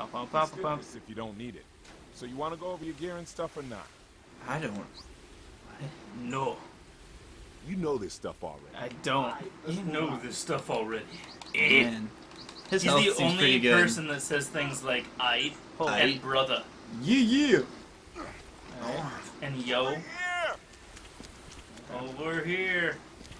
If you don't need it. So you want to go over your gear and stuff or not? I don't. No, You know this stuff already. I don't. You know this stuff already. Man. His He's health the seems pretty only good. person that says things like "I" Aight. and "brother" Yeah. Alright. and "yo." Over here.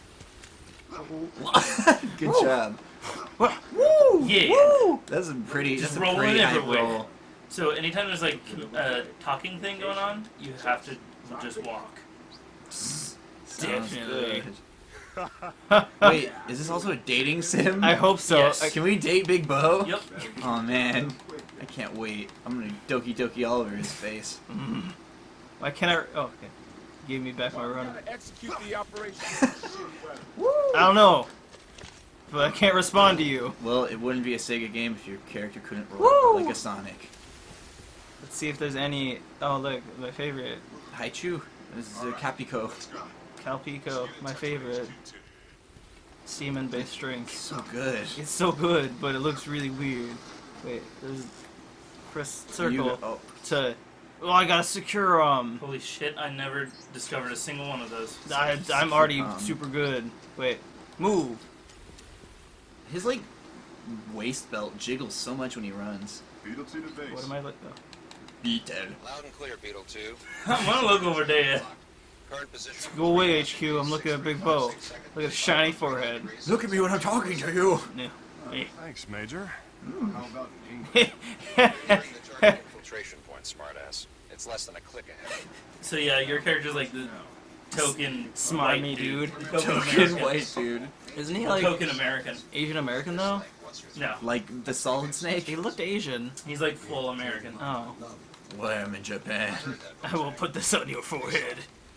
Good job. Woo! Yeah. Woo! That's a pretty. Just That's a rolling pretty high everywhere. roll. So anytime there's like a talking thing going on, you have to just walk. Sounds Definitely. good. Wait, is this also a dating sim? I hope so. Yes. Can we date Big Bo? Yep. Oh man, I can't wait. I'm gonna Doki Doki all over his face. Why can't I? Oh, okay. Gave me back my run. Execute the operation. I don't know, but I can't respond to you. Well, it wouldn't be a Sega game if your character couldn't roll Woo! like a Sonic. Let's see if there's any. Oh, look, my favorite. Haichu. This is a Capico. Calpico, my favorite. Semen-based drink. So good. It's so good, but it looks really weird. Wait, there's press circle Oh, to. Oh, I gotta secure Holy shit! I never discovered a single one of those. I'm already super good. Wait, move. his like waist belt jiggles so much when he runs. Beetle 2 to base. What am I like? Oh. Beetle. Loud and clear, Beetle 2. I'm gonna look over there. Current position. Go away, HQ. I'm looking at Big Bo. Look at the shiny forehead. Look at me when I'm talking to you. No. Hey. Thanks, Major. How about English? Nearing the target infiltration point, smartass. It's less than a click ahead. So yeah, your character's like the token Smart white me, dude. Token American. white dude. Isn't he The like token American. Asian American though? No, Like the Solid Snake. He looked Asian. he's like full American. Oh. Well, I'm in Japan. I will put this on your forehead.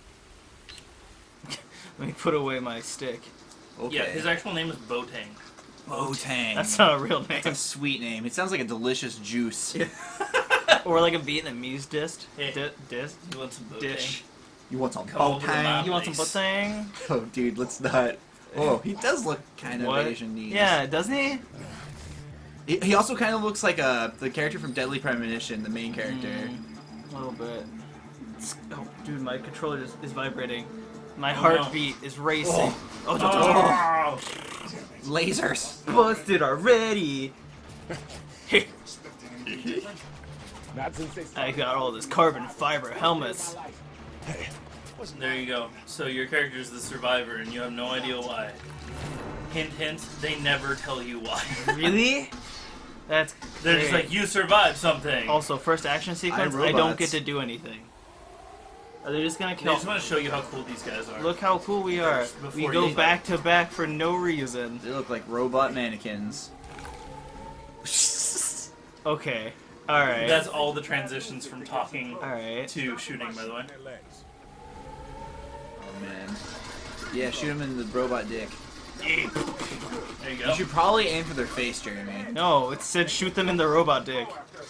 Let me put away my stick. Okay. Yeah, his actual name is Botang. Botang. That's not a real name. That's a sweet name. It sounds like a delicious juice. Or like a Vietnamese dish. Yeah. Dish. You want some Botang? Dish. You want some Come over to my Botang? You want some Nice. botang? Oh, dude, let's not. Oh, he does look kind of What? Asian knees. Yeah, doesn't he? He also kind of looks like the character from Deadly Premonition, the main character. A little bit. Oh, dude, my controller is vibrating. My no. heartbeat is racing. Oh, Oh! Lasers. busted already. Not since they I got all this carbon fiber helmets. There you go. So your character's the survivor, and you have no idea why. Hint, hint. They never tell you why. Really? That's They're just great. like, you survived something. Also, first action sequence, I don't robots. get to do anything. Are they just gonna I kill? just want to show you how cool these guys are. Look how cool we are. We Before go you- back to back for no reason. They look like robot mannequins. Okay. Alright. That's all the transitions from talking Alright. to shooting, by the way. their legs. Oh man. Yeah, shoot him in the robot dick. There you You go. should probably aim for their face, Jeremy. No, it said shoot them in the robot dick.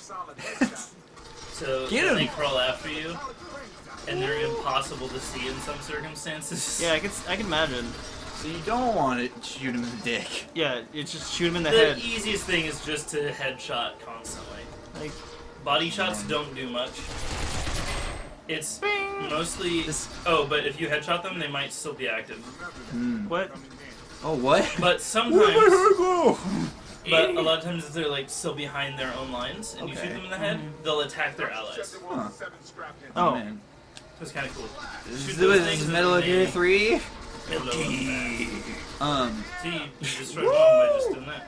So Get then him. they crawl after you, and they're impossible to see in some circumstances. Yeah, I can imagine. So you don't want to shoot him in the dick. Yeah, it's just shoot him in the The head. easiest thing is just to headshot constantly. Like, Body shots don't do much. It's Bing. mostly... This- Oh, but if you headshot them, they might still be active. what? Oh, what? But Where'd my sometimes... hair go? But a lot of times if they're like still behind their own lines and you Okay. shoot them in the head, they'll attack their allies. Huh. Oh, Man. So it's kind of cool. This Shoot is, those this things is and Metal then Gear they 3. blow them back. See, you destroyed one by just doing that.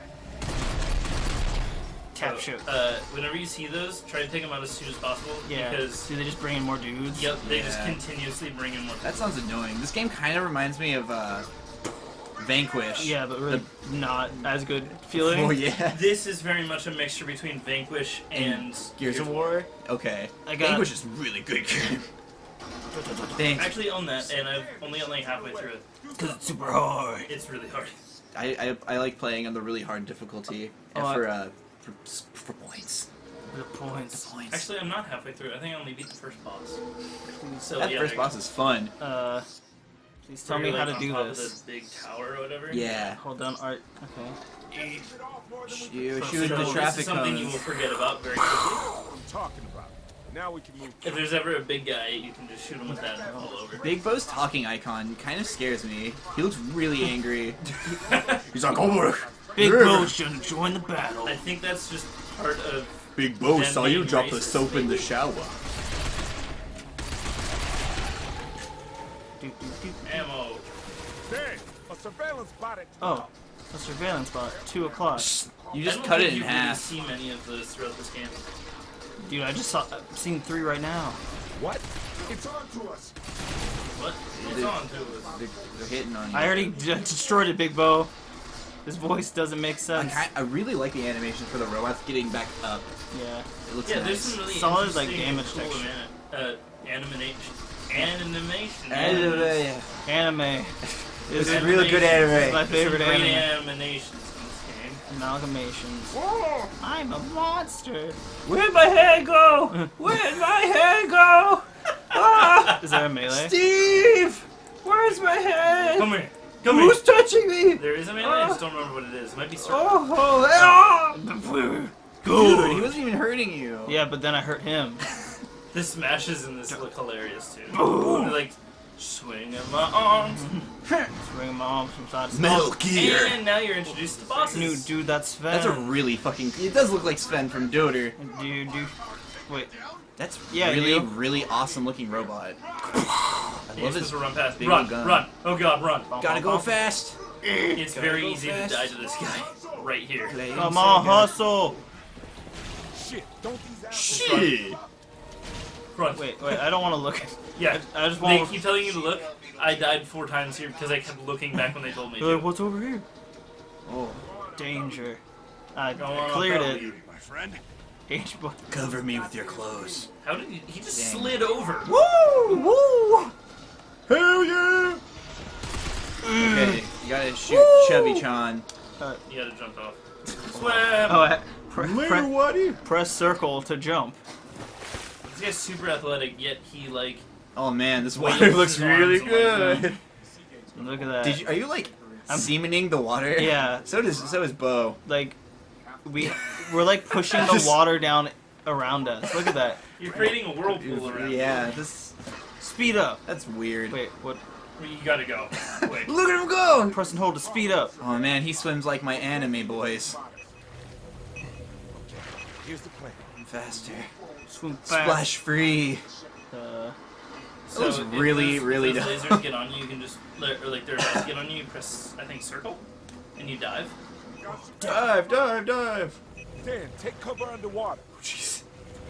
tap So, shoot. whenever you see those, try to take them out as soon as possible. Yeah. Because, Do they just bring in more dudes? yep, they just Yeah. continuously bring in more. That sounds annoying. This game kind of reminds me of Vanquish. Yeah, but really not as good feeling. Oh yeah. This is very much a mixture between Vanquish and Gears of War. Okay. I got- Vanquish is a really good game. I Thanks. actually own that, and I've only got like halfway through it. Because it's super hard. It's really hard. I like playing on the really hard difficulty Oh, for points. The points. Points. Actually, I'm not halfway through. I think I only beat the first boss. So That yeah, first there you boss go. is fun. Please tell Where me you're, how like, to on do top of this. the big tower or whatever. Yeah. Hold down art. Okay. Shoot So the this traffic is something you will cones. forget about very quickly. What I'm talking about. Now we can move. If there's ever a big guy, you can just shoot him with that all over. Big Bo's talking icon kind of scares me. He looks really angry. He's like, oh, Big Bo shouldn't join the battle. I think that's just part of. Big Bo Them saw you being drop the racist, soap in the maybe. shower. Ammo. Dang, a surveillance bot at Oh, a surveillance bot. 2 o'clock. You I just don't cut think it in you half. Really see many of those throughout this game. Dude, I just I've seen 3 right now. what? It's on to us. What? It's on to us. They're hitting on you. I already destroyed it, Big Bo. His voice doesn't make sense. I really like the animation for the robots getting back up. Yeah. It looks Yeah, nice. there's some really Solid, like, interesting damage and cool animation. Anime. It's It's real good anime. my favorite Great anime. animations in this game. Amalgamations. I'm a monster. Where'd my hair go? Where'd my hair go? Ah, Is there a melee? Steve! Where's my head? Come here. Come Who's here. touching me? There is a melee, I just don't remember what it is. It might be circle. Oh, ah! Good. Dude, he wasn't even hurting you. Yeah, but then I hurt him. The smashes in this look hilarious too. They're like, swing of my arms. Swinging my arms from side to side. Metal Gear. And now you're introduced to bosses. Dude, that's Sven. That's a really fucking. It does look like Sven from Dota. Dude. Wait. That's Yeah, really, you. really awesome looking robot. I You're love supposed his to run past. big Run, old gun. run. Oh god, run. Gotta go fast. It's Gotta very go easy fast. to die to this guy. Right here. Come on, hustle. Shit, don't these assholes... Shit. Run. Wait, I don't want to look. Yeah. I just They want keep telling you to look. I died 4 times here because I kept looking back when they told me to. What's over here? Oh, Danger. I Go on, cleared I'll it. you. My friend. H-boy. cover me with your clothes. How did he just Dang. slid over? Woo! Woo! Hell yeah! Okay, you gotta shoot Chubby Chan. You gotta jump off. Swim! Oh, Waddy. press circle to jump. This guy's super athletic, yet he like Oh man, this waves water looks his arms really and, good. like, Look at that. Did you? Are you like semening the water? Yeah. So is Bo. Like, we're like pushing the water down around us. Look at that. You're creating a whirlpool around. Yeah, this. Speed up. That's weird. Wait, what? You gotta go. Wait. Look at him go! Press and hold to speed up. Oh man, he swims like my anime boys. Here's the plan. Faster. Swim fast. Splash free. So looks if really, those, really if those dumb. lasers get on you, you can just, or like they're about to get on you, you press, I think, circle, and you dive. Dive, dive, dive! Dan, take cover underwater. Jeez.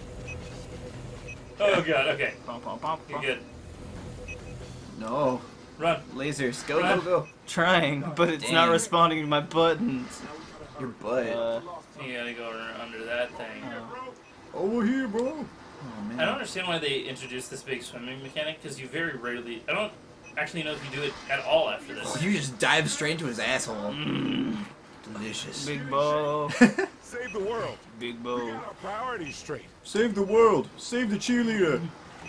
Oh god, okay. Bum, bum, bum, You're bum. good. No. Run. Lasers. Go, Run. go, go. Trying, but it's not Dang. responding to my buttons. Your butt. You gotta go under that thing. Over here, bro. Oh I don't man. understand why they introduced this big swimming mechanic, because you very rarely, I don't actually know if you do it at all after this. You just dive straight into his asshole. Delicious. Big Bo. Save the world. Big We Bo. got our priorities straight. Save the world. Save the cheerleader.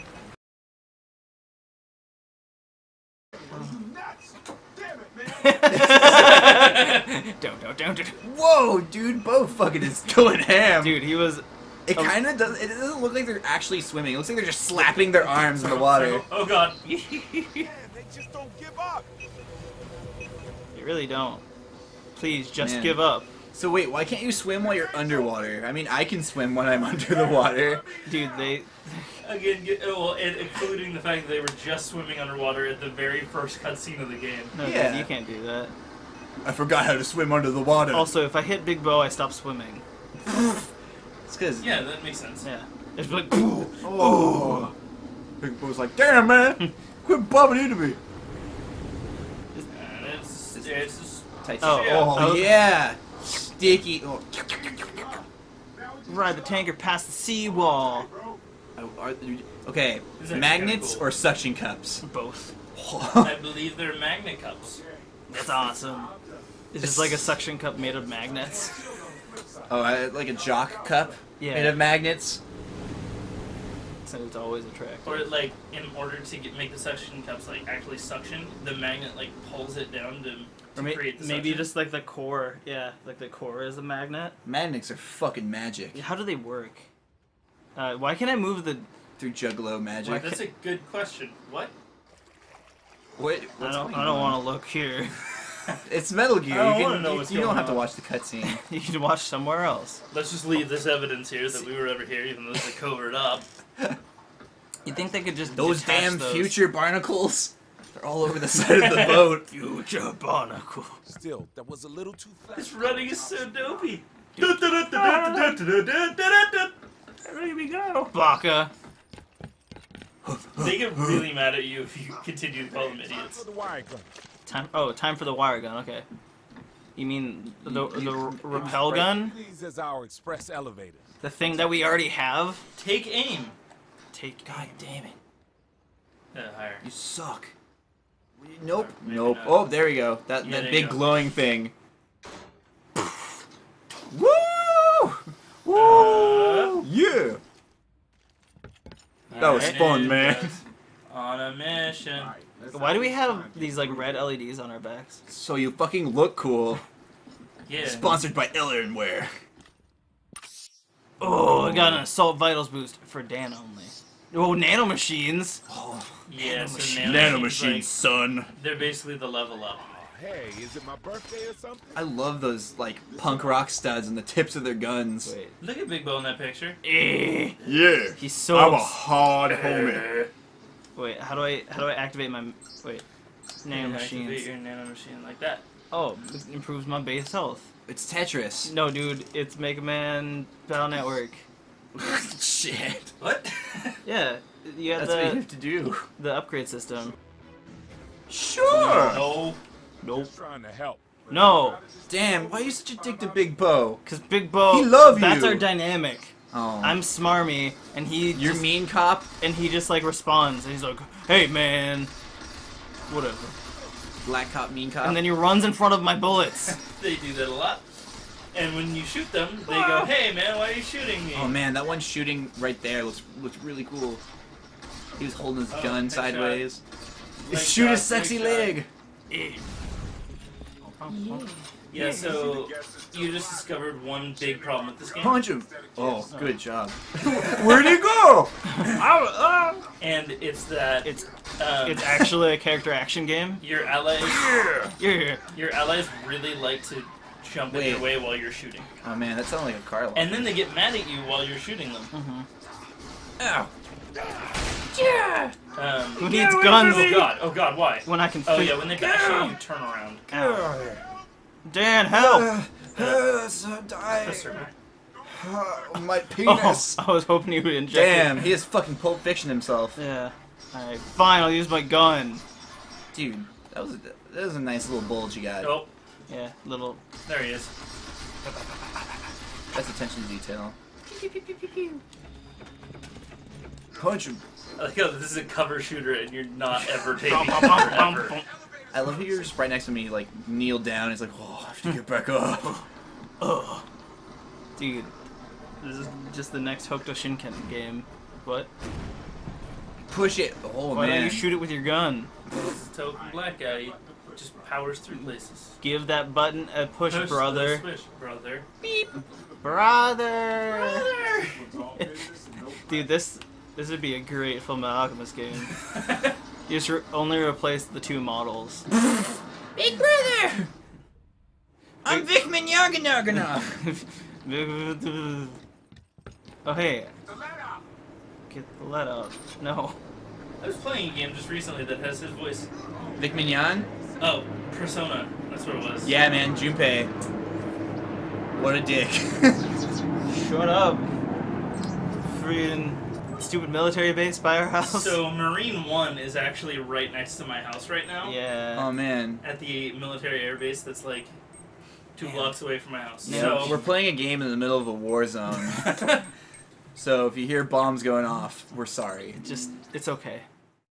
Damn it, man. Don't. Whoa, dude, Bo fucking is going ham. Dude, he was. It kind of does. It doesn't look like they're actually swimming. It looks like they're just slapping their arms in the water. Oh god. Man, they just don't give up. You really don't. Please, just Man. give up. So wait, why can't you swim while you're underwater? I mean, I can swim when I'm under the water. Dude, they. Again, including the fact that they were just swimming underwater at the very first cutscene of the game. No, Yeah. dude, you can't do that. I forgot how to swim under the water. Also, if I hit Big Bo, I stop swimming. It's because Yeah, that makes sense. Yeah. It's like. oh, Big Bo's like, damn man, quit bumping into me. And it's just Tight Oh, shit. oh, yeah, sticky. Oh. Ride the tanker past the seawall. Okay, These are magnets kinda cool. or suction cups? Both. I believe they're magnet cups. That's awesome. It's just like a suction cup made of magnets. Oh, like a jock cup Yeah. made of magnets. So it's always attractive. Or like, in order to make the suction cups like actually suction, the magnet like pulls it down to to create the maybe suction. just like the core. Yeah, like the core is a magnet. Magnets are fucking magic. How do they work? Why can't I move the? Through Juggalo magic. That's a good question. What? What? I don't want to look here. It's Metal Gear. I don't You, wanna can, know you, what's you don't going have to on. watch the cutscene. You can watch somewhere else. Let's just leave this evidence here that we were ever here, even though this is covered up. You think they could just Those detach damn those? future barnacles. They're all over the side of the boat. Future barnacle. Still, that was a little too flat. This running is so dopey. Here we go. Baka. They get really mad at you if you continue to call them For idiots. the wire gun. Time for the wire gun. Okay. You mean the rappel gun? These as our express elevator. The thing that we already have? Take aim. God damn it. Higher. You suck. Nope. Maybe Nope. not. Oh, there you go. That Yeah, that there big you go. glowing thing. Woo! Woo! Yeah. That was fun, man. On a mission. Why do we have these like red LEDs on our backs? So you fucking look cool. Yeah. Sponsored by Earnwear. Oh, I got an assault vitals boost for Dan only. Oh, nanomachines. Yeah, so Nanomachines, son. They're basically the level up. Oh, hey, is it my birthday or something? I love those like punk rock studs on the tips of their guns. Wait. Look at Big Bo in that picture. Eh. Yeah. He's so. hard homie. Wait, how do I activate my wait? Activate Nanomachines. your nanomachine like that. Oh, it improves my base health. It's Tetris. No, dude, it's Mega Man Battle Network. Shit. What? Yeah, you have That's what you the have to do. upgrade system. Sure. No. Nope. Just trying to help. No, Damn, why are you such a dick to Big Bo? cause Big Bo. He love That's you. our dynamic. Oh. I'm smarmy, and You're mean cop? and he just like responds, and he's like, "Hey, man," whatever. Black cop, mean cop? And then he runs in front of my bullets. They do that a lot. And when you shoot them, they go, "Hey man, why are you shooting me?" Oh man, that one shooting right there looks really cool. He was holding his Oh, gun nice sideways. Leg Shoot shot, his sexy leg leg! Yeah, so you just discovered one big problem with this game. Punch him! Oh, good job. Where'd he go? And it's that It's um, it's actually a character action game. your allies Yeah. your allies really like to jump in your Wait. way while you're shooting. Oh man, that sounded like a car alarm. And then they get mad at you while you're shooting them. Ow! Who Um, needs guns oh god, why? when I can? Oh fit- yeah, when they bash you, you turn around. Dan, help! Die. Professor. My Oh, penis! I was hoping he would inject Damn, it. he is fucking Pulp Fiction himself. Yeah. Alright, fine, I'll use my gun. Dude, that was a nice little bulge you got. Oh, Yeah, little. there he is. That's attention to detail. Punch him. I like how this is a cover shooter and you're not ever taking Bum, cover bum, bum, ever. bum. I love how you're just right next to me, like, kneel down. He's like, oh, I have to get back up. Ugh. Dude, this is just the next Hokuto Shinken game. What? Push it. Oh, Why don't man. you shoot it with your gun? This token black guy he just powers through places. Give that button a push, brother. Push, brother. Brother! Dude, this would be a great Full Metal Alchemist game. You just only replace the two models. Big brother! I'm Vic Minyagana. Oh, hey. Get the lead out. No. I was playing a game just recently that has his voice. Vic Mignon? Oh, Persona. That's what it was. Yeah, man, Junpei. What a dick. Shut up. Freaking stupid military base by our house. So Marine 1 is actually right next to my house right now. Yeah. Oh, man. At the military air base that's like 2 blocks away from my house. Yeah. So We're playing a game in the middle of a war zone. So if you hear bombs going off, we're sorry. It's okay.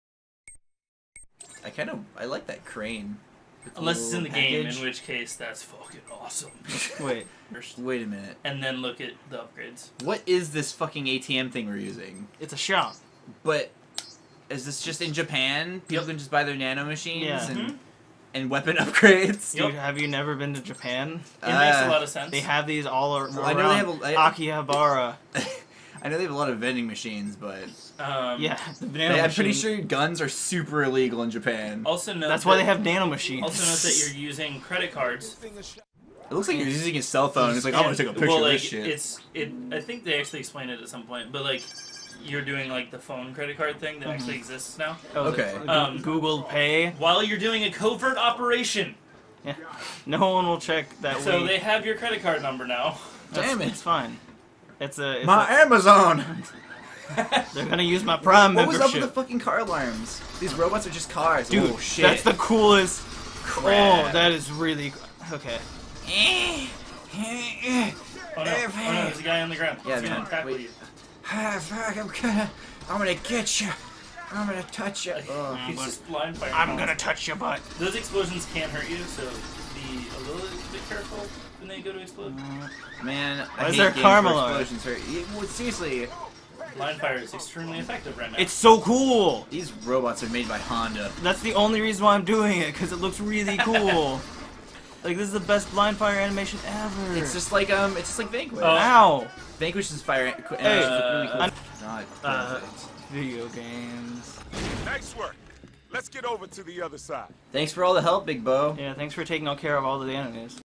I like that crane. With the unless it's in the little game, package. in which case that's fucking awesome. Wait. First. Wait a minute. And then look at the upgrades. What is this fucking ATM thing we're using? It's a shop. But is this just in Japan? People can just buy their nano machines Yeah. and and weapon upgrades. Dude, have you never been to Japan? It makes a lot of sense. They have these all around I know they have Akihabara. I know they have a lot of vending machines, but Yeah, the banana I'm pretty machine. sure guns are super illegal in Japan. Also note That's why they have nano machines. Also note that you're using credit cards. It looks like you're using his cell phone. It's like, I'm gonna take a picture well, of like, this shit. I think they actually explained it at some point, but like, you're doing like the phone credit card thing that actually exists now. Oh, Okay. Google Pay. While you're doing a covert operation, Yeah. No one will check that. so they have your credit card number now. Damn it. It's fine. It's My Amazon! they're gonna use my Prime What was membership. up with the fucking car alarms? These robots are just cars. Dude, oh, shit. that's the coolest. Crap. Oh, that is really okay. Oh no, there's a guy on the ground. Yeah, He's gonna man. tackle Wait. you. I'm gonna get you. I'm gonna touch you. He's just blind fire. I'm gonna touch your butt. Those explosions can't hurt you, so be a little bit careful when they go to explode. Man, Why I is hate there games karma where alarm? explosions hurt. Well, seriously, Blind fire is extremely effective right now. It's so cool. these robots are made by Honda. That's the only reason why I'm doing it, because it looks really cool. Like, this is the best blind fire animation ever. It's just like Vanquish. Oh. Ow! Vanquish is fire. Hey, really cool. I'm- Not perfect. Video games. Nice work. Let's get over to the other side. Thanks for all the help, Big Bo. Yeah, thanks for taking care of all the enemies.